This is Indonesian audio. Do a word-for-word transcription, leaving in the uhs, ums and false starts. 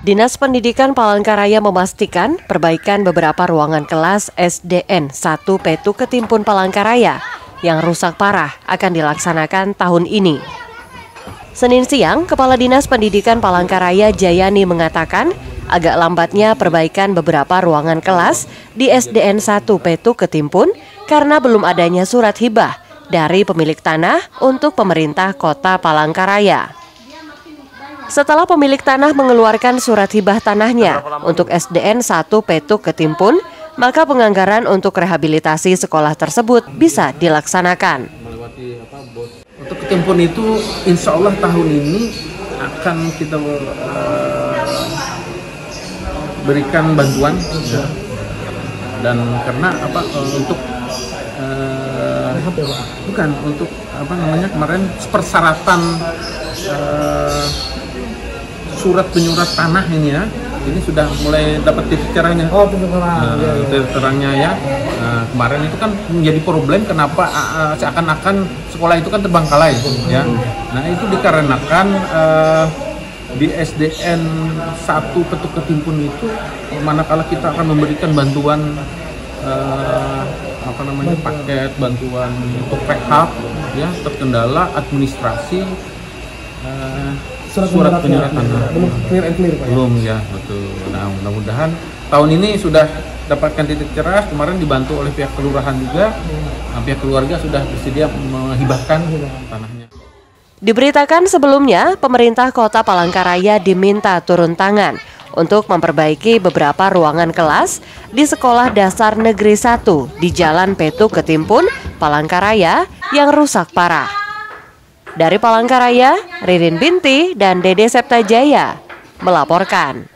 Dinas Pendidikan Palangkaraya memastikan perbaikan beberapa ruangan kelas S D N satu Petu Ketimpun Palangkaraya yang rusak parah akan dilaksanakan tahun ini. Senin siang, Kepala Dinas Pendidikan Palangkaraya Jayani mengatakan agak lambatnya perbaikan beberapa ruangan kelas di S D N satu Petu Ketimpun karena belum adanya surat hibah dari pemilik tanah untuk pemerintah Kota Palangkaraya. Setelah pemilik tanah mengeluarkan surat hibah tanahnya untuk S D N satu Petu Ketimpun, maka penganggaran untuk rehabilitasi sekolah tersebut bisa dilaksanakan. Untuk Ketimpun itu insya Allah tahun ini akan kita uh, berikan bantuan ya. Dan karena apa uh, untuk uh, bukan untuk apa namanya kemarin persyaratan uh, surat penyurat tanah ini ya, ini sudah mulai dapat titik terangnya. Oh, titik terang. Nah, titik terangnya ya. Nah, kemarin itu kan menjadi problem kenapa uh, seakan-akan sekolah itu kan terbengkalai ya. Nah, itu dikarenakan uh, di S D N satu Petu Ketimpun itu manakala kita akan memberikan bantuan uh, apa namanya paket bantuan untuk rehab ya, terkendala administrasi uh, surat, surat penyurat tanah belum clear and clear Pak, belum ya betul. Nah, mudah-mudahan tahun ini sudah dapatkan titik cerah. Kemarin dibantu oleh pihak kelurahan juga, nah, pihak keluarga sudah bersedia menghibahkan tanahnya. Diberitakan sebelumnya, pemerintah Kota Palangkaraya diminta turun tangan untuk memperbaiki beberapa ruangan kelas di Sekolah Dasar Negeri satu di Jalan Petu Ketimpun, Palangkaraya yang rusak parah. Dari Palangkaraya, Ririn Binti dan Dede Septajaya melaporkan.